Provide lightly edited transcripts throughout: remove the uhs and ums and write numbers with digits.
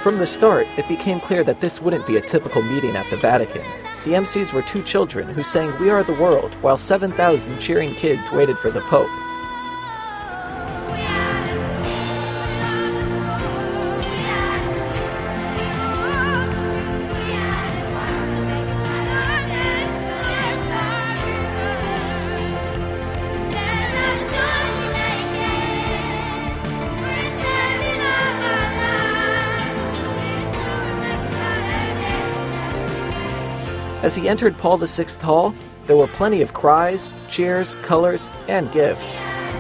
From the start, it became clear that this wouldn't be a typical meeting at the Vatican. The MCs were two children who sang "We Are the World" while 7,000 cheering kids waited for the Pope. As he entered Paul VI Hall, there were plenty of cries, cheers, colors, and gifts.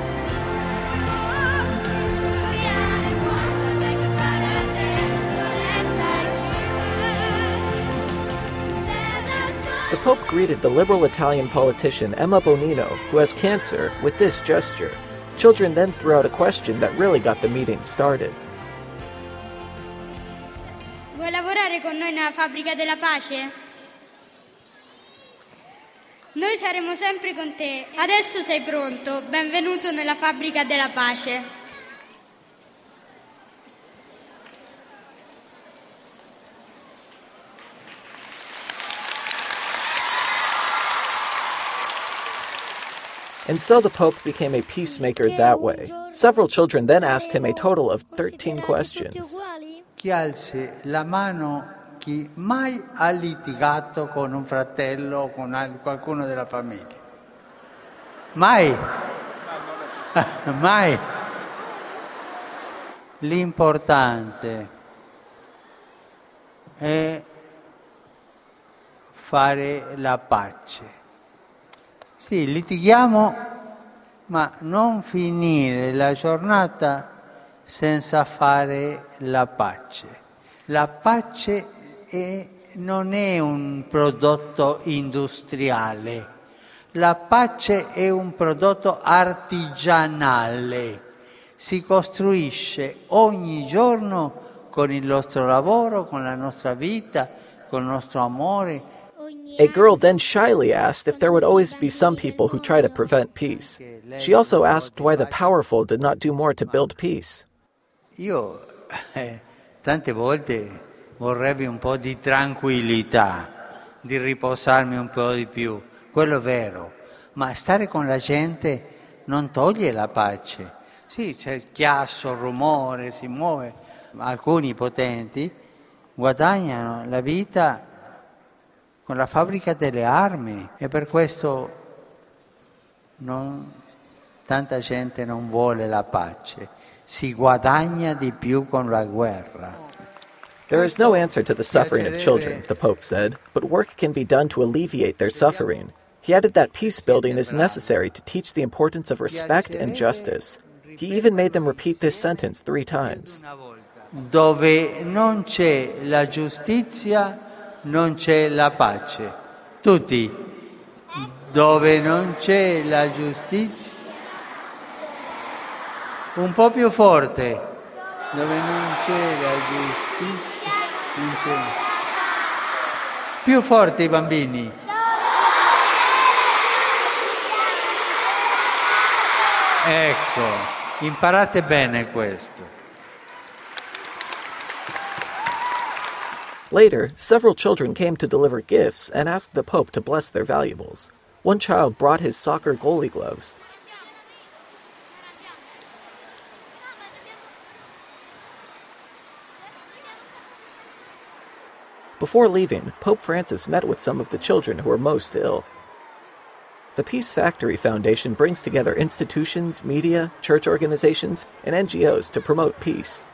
The Pope greeted the liberal Italian politician Emma Bonino, who has cancer, with this gesture. Children then threw out a question that really got the meeting started. Vuoi lavorare con noi nella fabbrica della pace? Noi saremo sempre con te. Adesso sei pronto. Benvenuto nella fabbrica della pace. And so the Pope became a peacemaker that way. Several children then asked him a total of 13 questions. Chi alzi la mano chi mai ha litigato con un fratello o con qualcuno della famiglia? Mai? Mai? L'importante è fare la pace. Sì, litighiamo, ma non finire la giornata senza fare la pace. La pace non è un prodotto industriale, la pace è un prodotto artigianale, si costruisce ogni giorno con il nostro lavoro, con la nostra vita, con il nostro amore. A girl then shyly asked if there would always be some people who try to prevent peace. She also asked why the powerful did not do more to build peace. Io tante volte vorrei un po' di tranquillità, di riposarmi un po' di più, quello è vero, ma stare con la gente non toglie la pace. Sì, c'è il chiasso, il rumore, si muove, ma alcuni potenti guadagnano la vita con la fabbrica delle armi e per questo tanta gente non vuole la pace, si guadagna di più con la guerra. There is no answer to the suffering of children, the Pope said, but work can be done to alleviate their suffering. He added that peace building is necessary to teach the importance of respect and justice. He even made them repeat this sentence 3 times. Dove non c'è la giustizia, non c'è la pace. Tutti. Dove non c'è la giustizia. Un po' più forte. Dove non c'è la giustizia, non c'è. Più forte i bambini. Ecco, imparate bene questo. Later, several children came to deliver gifts and asked the Pope to bless their valuables. One child brought his soccer goalie gloves. Before leaving, Pope Francis met with some of the children who were most ill. The Peace Factory Foundation brings together institutions, media, church organizations, and NGOs to promote peace.